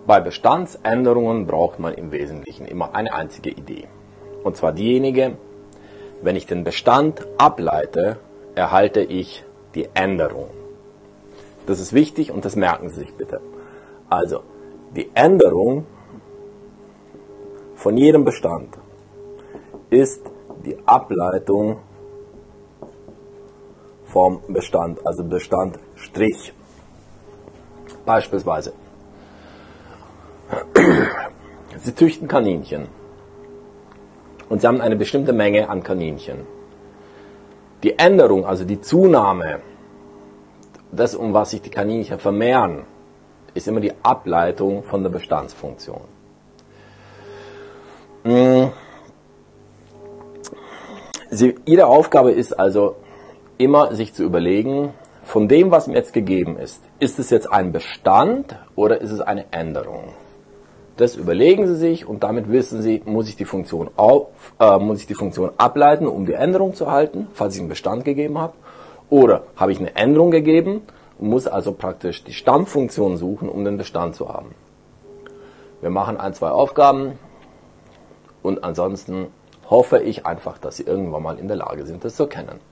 Bei Bestandsänderungen braucht man im Wesentlichen immer eine einzige Idee. Und zwar diejenige, wenn ich den Bestand ableite, erhalte ich die Änderung. Das ist wichtig und das merken Sie sich bitte. Also, die Änderung von jedem Bestand ist die Ableitung vom Bestand, also Bestand Strich. Beispielsweise, Sie züchten Kaninchen und Sie haben eine bestimmte Menge an Kaninchen. Die Änderung, also die Zunahme, das, um was sich die Kaninchen vermehren, ist immer die Ableitung von der Bestandsfunktion. Ihre Aufgabe ist also immer, sich zu überlegen, von dem, was mir jetzt gegeben ist es jetzt ein Bestand oder ist es eine Änderung? Das überlegen Sie sich und damit wissen Sie, muss ich die Funktion ableiten, um die Änderung zu erhalten, falls ich einen Bestand gegeben habe, oder habe ich eine Änderung gegeben und muss also praktisch die Stammfunktion suchen, um den Bestand zu haben. Wir machen 1, 2 Aufgaben und ansonsten hoffe ich einfach, dass Sie irgendwann mal in der Lage sind, das zu erkennen.